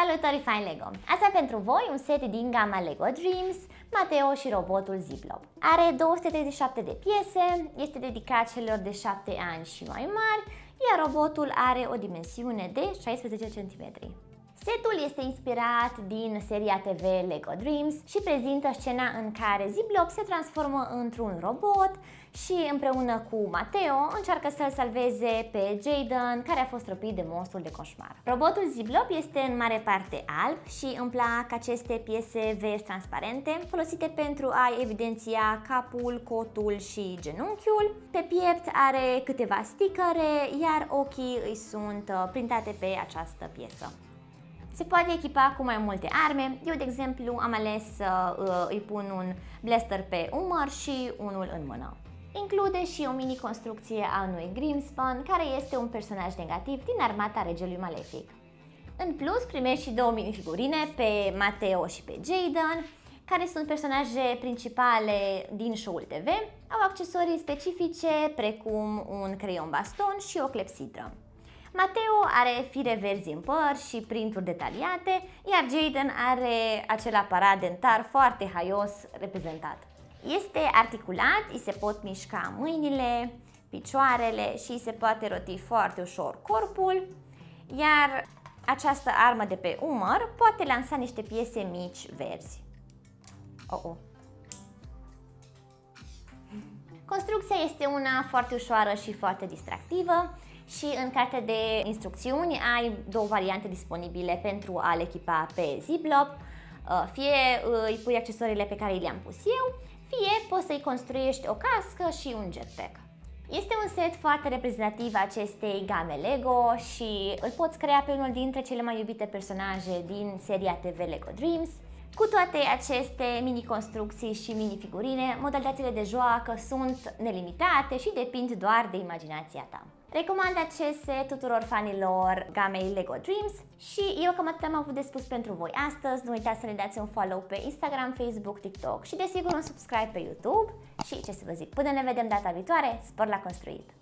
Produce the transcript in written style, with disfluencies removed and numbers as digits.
Salutări fain Lego! Asta pentru voi un set din gama Lego Dreams, Mateo și robotul Ziplob. Are 237 de piese, este dedicat celor de 7 ani și mai mari, iar robotul are o dimensiune de 16 cm. Setul este inspirat din seria TV Lego Dreams și prezintă scena în care Ziplob se transformă într-un robot și împreună cu Mateo încearcă să-l salveze pe Jaden, care a fost răpit de monstrul de coșmar. Robotul Ziplob este în mare parte alb și îmi plac aceste piese verzi transparente folosite pentru a evidenția capul, cotul și genunchiul. Pe piept are câteva stickere, iar ochii îi sunt printate pe această piesă. Se poate echipa cu mai multe arme. Eu, de exemplu, am ales să îi pun un blaster pe umăr și unul în mână. Include și o mini-construcție a unui Grimspan, care este un personaj negativ din armata regelui malefic. În plus, primești și două minifigurine pe Mateo și pe Jaden, care sunt personaje principale din show-ul TV. Au accesorii specifice, precum un creion baston și o clepsidră. Mateo are fire verzi în păr și printuri detaliate, iar Jaden are acel aparat dentar foarte haios reprezentat. Este articulat, îi se pot mișca mâinile, picioarele și îi se poate roti foarte ușor corpul, iar această armă de pe umăr poate lansa niște piese mici verzi. Construcția este una foarte ușoară și foarte distractivă. Și în cartea de instrucțiuni ai două variante disponibile pentru a-l echipa pe Ziplob. Fie îi pui accesoriile pe care le-am pus eu, fie poți să-i construiești o cască și un jetpack. Este un set foarte reprezentativ acestei game Lego și îl poți crea pe unul dintre cele mai iubite personaje din seria TV Lego Dreams. Cu toate aceste mini-construcții și mini-figurine, modalitățile de joacă sunt nelimitate și depind doar de imaginația ta. Recomand acest set tuturor fanilor gamei Lego Dreams și eu cam atât am avut de spus pentru voi astăzi. Nu uitați să ne dați un follow pe Instagram, Facebook, TikTok și desigur un subscribe pe YouTube. Și ce să vă zic, până ne vedem data viitoare, spor la construit!